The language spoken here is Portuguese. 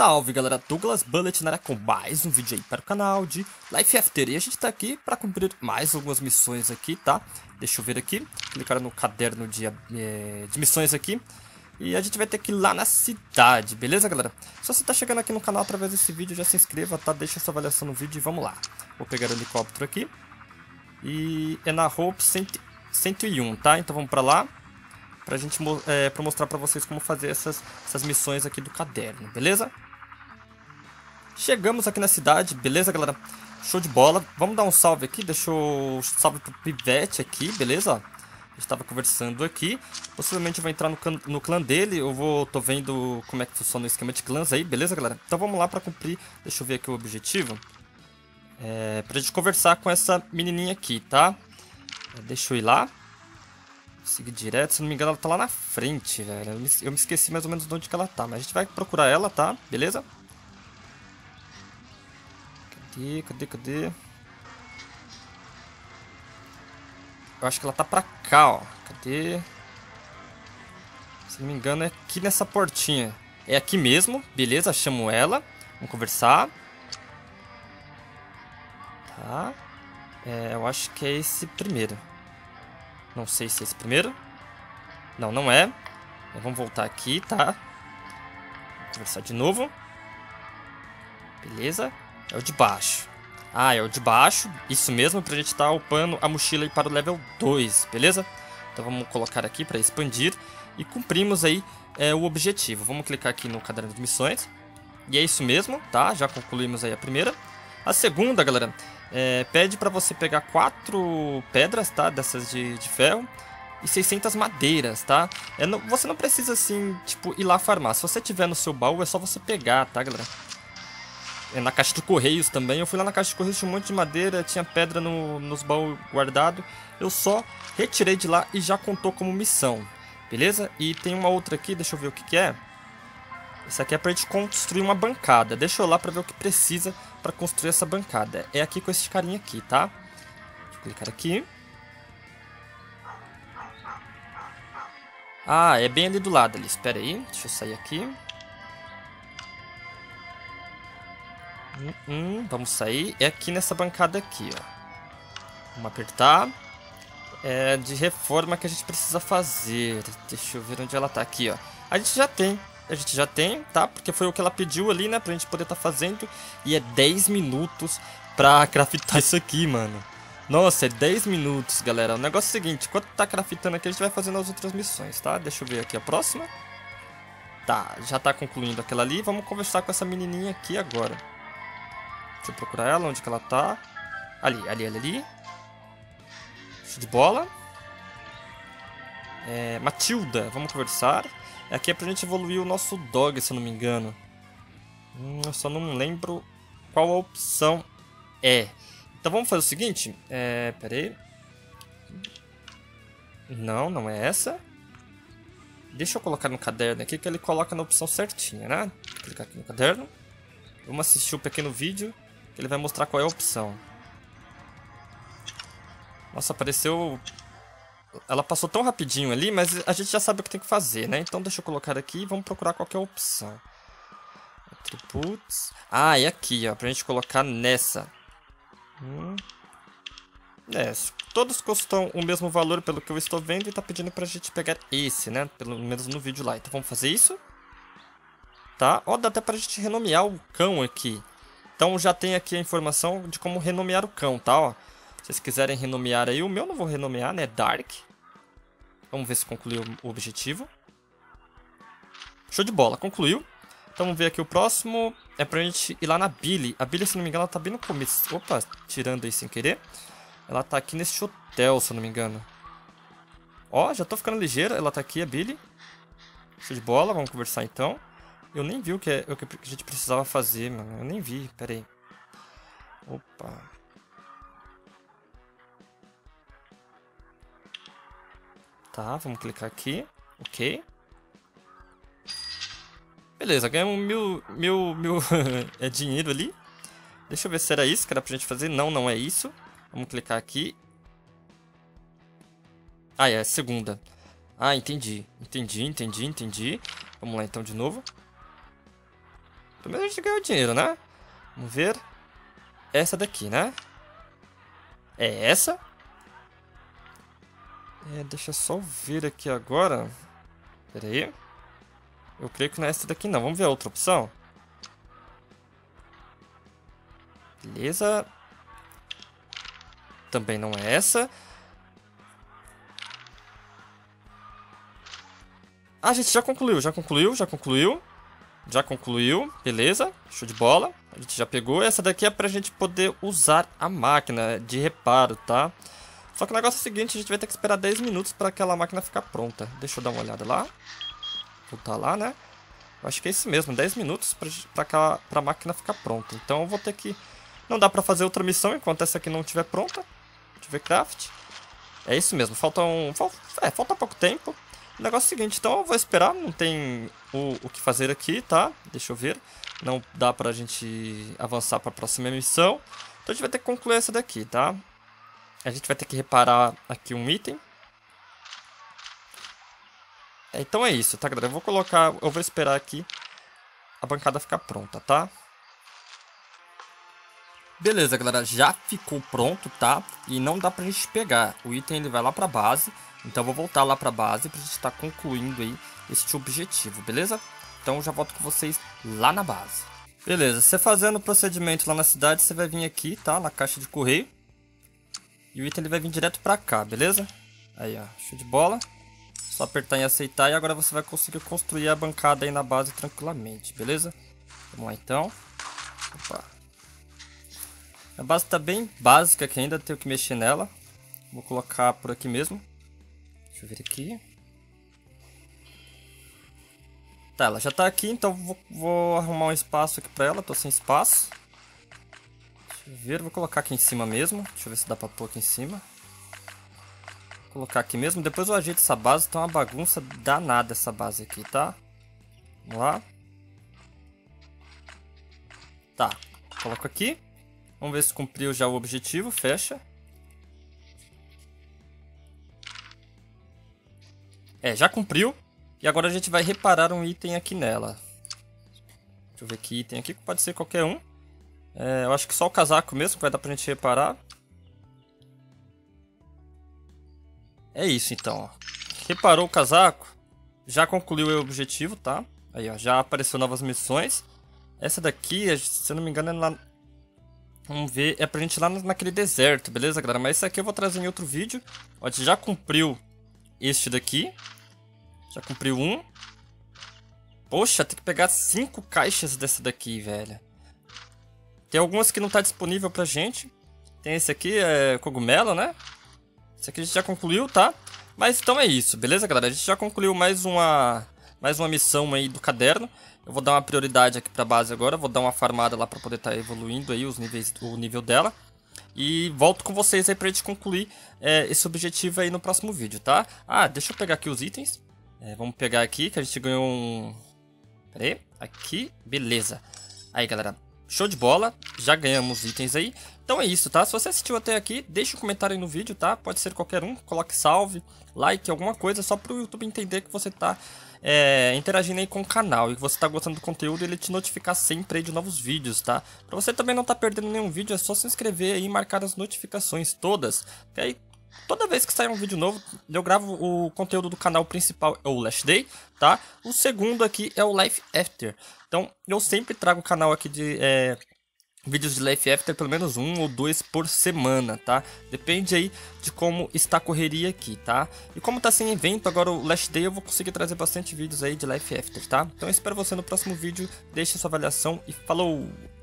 Salve galera, Douglas Bullet na área com mais um vídeo aí para o canal de Life After. E a gente tá aqui para cumprir mais algumas missões aqui, tá? Deixa eu ver aqui, clicar no caderno de missões aqui. E a gente vai ter que ir lá na cidade, beleza galera? Se você tá chegando aqui no canal através desse vídeo, já se inscreva, tá? Deixa sua avaliação no vídeo e vamos lá. Vou pegar o helicóptero aqui. E é na Hope 101, tá? Então vamos pra lá. Pra gente pra mostrar pra vocês como fazer essas missões aqui do caderno, beleza? Chegamos aqui na cidade, beleza galera? Show de bola, vamos dar um salve aqui, deixa eu salve pro Pivete aqui, beleza? A gente tava conversando aqui, possivelmente eu vou entrar no clã dele, tô vendo como é que funciona o esquema de clãs aí, beleza galera? Então vamos lá pra cumprir, deixa eu ver aqui o objetivo. Pra gente conversar com essa menininha aqui, tá? Deixa eu ir lá. Seguir direto, se não me engano ela tá lá na frente, velho. Eu me esqueci mais ou menos de onde que ela tá, mas a gente vai procurar ela, tá? Beleza? Cadê? Eu acho que ela tá pra cá, ó. Cadê? Se não me engano é aqui nessa portinha. É aqui mesmo, beleza? Chamo ela. Vamos conversar. Tá. Eu acho que é esse primeiro. Não sei se é esse primeiro. Não, não é. Vamos voltar aqui, tá? Vou conversar de novo. Beleza. É o de baixo. Ah, é o de baixo. Isso mesmo, pra gente estar upando a mochila aí para o level 2, beleza? Então vamos colocar aqui para expandir. E cumprimos aí o objetivo. Vamos clicar aqui no caderno de missões. E é isso mesmo, tá? Já concluímos aí a primeira. A segunda, galera, pede pra você pegar 4 pedras, tá? Dessas de ferro. E 600 madeiras, tá? Você não precisa, assim, tipo, ir lá farmar. Se você tiver no seu baú, é só você pegar, tá, galera? Na caixa de correios também. Eu fui lá na caixa de correios, tinha um monte de madeira, tinha pedra nos baús guardado. Eu só retirei de lá e já contou como missão, beleza? E tem uma outra aqui, deixa eu ver o que é. Isso aqui é pra gente construir uma bancada. Deixa eu lá pra ver o que precisa pra construir essa bancada. É aqui com esse carinha aqui, tá? Deixa eu clicar aqui. Ah, é bem ali do lado ali. Espera aí, deixa eu sair aqui. Vamos sair. É aqui nessa bancada aqui, ó. Vamos apertar. É de reforma que a gente precisa fazer. Deixa eu ver onde ela tá aqui, ó. A gente já tem, tá? Porque foi o que ela pediu ali, né? Pra gente poder tá fazendo. E é 10 minutos pra craftar isso aqui, mano. Nossa, é 10 minutos, galera. O negócio é o seguinte, enquanto tá craftando aqui, a gente vai fazendo as outras missões, tá? Deixa eu ver aqui a próxima. Tá, já tá concluindo aquela ali. Vamos conversar com essa menininha aqui agora. Deixa eu procurar ela, onde que ela tá. Ali. Show de bola. Matilda, vamos conversar. Aqui é pra gente evoluir o nosso dog, se eu não me engano. Eu só não lembro qual a opção é. Então vamos fazer o seguinte. Pera aí. Não é essa. Deixa eu colocar no caderno aqui que ele coloca na opção certinha, né? Vou clicar aqui no caderno. Vamos assistir um pequeno vídeo que ele vai mostrar qual é a opção. Nossa, apareceu... Ela passou tão rapidinho ali, mas a gente já sabe o que tem que fazer, né? Então deixa eu colocar aqui e vamos procurar qual que é a opção. Atributos. Ah, é aqui, ó. Pra gente colocar nessa. Todos custam o mesmo valor pelo que eu estou vendo e tá pedindo pra gente pegar esse, né? Pelo menos no vídeo lá. Então vamos fazer isso. Tá? Ó, dá até pra gente renomear o cão aqui. Então já tem aqui a informação de como renomear o cão, tá? Ó. Se vocês quiserem renomear aí, o meu não vou renomear, né? Dark. Vamos ver se concluiu o objetivo. Show de bola, concluiu. Então vamos ver aqui o próximo. É pra gente ir lá na Billy. A Billy, se não me engano, ela tá bem no começo. Opa, tirando aí sem querer. Ela tá aqui nesse hotel, se eu não me engano. Ó, já tô ficando ligeira. Ela tá aqui, a Billy. Show de bola, vamos conversar então. Eu nem vi o que a gente precisava fazer, mano. Eu nem vi, pera aí. Opa. Tá, vamos clicar aqui. Ok. Beleza, ganhamos mil dinheiro ali. Deixa eu ver se era isso que era pra gente fazer. Não é isso. Vamos clicar aqui. Ah, é a segunda. Ah, entendi. Vamos lá então de novo. Pelo menos a gente ganhou dinheiro, né? Vamos ver. Essa daqui, né? É essa? Deixa eu só ver aqui agora. Pera aí. Eu creio que não é essa daqui não. Vamos ver a outra opção. Beleza. Também não é essa. Ah, a gente já concluiu. Beleza. Show de bola. A gente já pegou. Essa daqui é pra gente poder usar a máquina de reparo, tá? Só que o negócio é o seguinte, a gente vai ter que esperar 10 minutos para aquela máquina ficar pronta. Deixa eu dar uma olhada lá. Voltar lá, né? Eu acho que é isso mesmo, 10 minutos para a máquina ficar pronta. Então eu vou ter que... Não dá para fazer outra missão enquanto essa aqui não estiver pronta. Deixa eu ver craft. É isso mesmo, falta pouco tempo. O negócio é o seguinte, então eu vou esperar, não tem o que fazer aqui, tá? Deixa eu ver. Não dá pra gente avançar para a próxima missão. Então a gente vai ter que concluir essa daqui, tá? A gente vai ter que reparar aqui um item. Então é isso, tá, galera? Eu vou esperar aqui a bancada ficar pronta, tá? Beleza, galera, já ficou pronto, tá? E não dá pra gente pegar. O item ele vai lá pra base. Então eu vou voltar lá pra base pra gente estar concluindo aí este objetivo, beleza? Então eu já volto com vocês lá na base. Beleza, você fazendo o procedimento lá na cidade, você vai vir aqui, tá? Na caixa de correio. E o item ele vai vir direto pra cá, beleza? Aí, ó, show de bola. Só apertar em aceitar e agora você vai conseguir construir a bancada aí na base tranquilamente, beleza? Vamos lá então. Opa. A base tá bem básica aqui ainda, tenho que mexer nela. Vou colocar por aqui mesmo. Deixa eu ver aqui. Tá, ela já tá aqui, então vou arrumar um espaço aqui pra ela, tô sem espaço. Deixa eu ver, vou colocar aqui em cima mesmo. Deixa eu ver se dá pra pôr aqui em cima. Vou colocar aqui mesmo, depois eu ajeito essa base, tá uma bagunça danada essa base aqui, tá? Vamos lá. Tá, coloco aqui. Vamos ver se cumpriu já o objetivo, fecha. Já cumpriu. E agora a gente vai reparar um item aqui nela. Deixa eu ver que item aqui, pode ser qualquer um. Eu acho que só o casaco mesmo que vai dar pra gente reparar. É isso então, ó. Reparou o casaco, já concluiu o objetivo, tá? Aí, ó, já apareceu novas missões. Essa daqui, se eu não me engano, é lá... Vamos ver, é pra gente ir lá naquele deserto, beleza, galera? Mas isso aqui eu vou trazer em outro vídeo. Ó, a gente já cumpriu este daqui. Já cumpriu um. Poxa, tem que pegar 5 caixas dessa daqui, velho. Tem algumas que não tá disponível pra gente. Tem esse aqui, cogumelo, né? Esse aqui a gente já concluiu, tá? Mas então é isso, beleza, galera? A gente já concluiu mais uma missão aí do caderno. Eu vou dar uma prioridade aqui pra base agora. Vou dar uma farmada lá pra poder estar evoluindo aí o nível dela. E volto com vocês aí pra gente concluir esse objetivo aí no próximo vídeo, tá? Ah, deixa eu pegar aqui os itens. Vamos pegar aqui que a gente ganhou um... Pera aí, aqui, beleza. Aí, galera, show de bola. Já ganhamos itens aí. Então é isso, tá? Se você assistiu até aqui, deixa um comentário aí no vídeo, tá? Pode ser qualquer um, coloque salve, like, alguma coisa, só pro YouTube entender que você tá interagindo aí com o canal e que você tá gostando do conteúdo e ele te notificar sempre aí de novos vídeos, tá? Pra você também não tá perdendo nenhum vídeo, é só se inscrever aí e marcar as notificações todas, que aí toda vez que sair um vídeo novo, eu gravo o conteúdo do canal principal, é o Last Day, tá? O segundo aqui é o Life After. Então, eu sempre trago o canal aqui de vídeos de Life After, pelo menos 1 ou 2 por semana, tá? Depende aí de como está a correria aqui, tá? E como tá sem evento, agora o Last Day eu vou conseguir trazer bastante vídeos aí de Life After, tá? Então eu espero você no próximo vídeo, deixe sua avaliação e falou!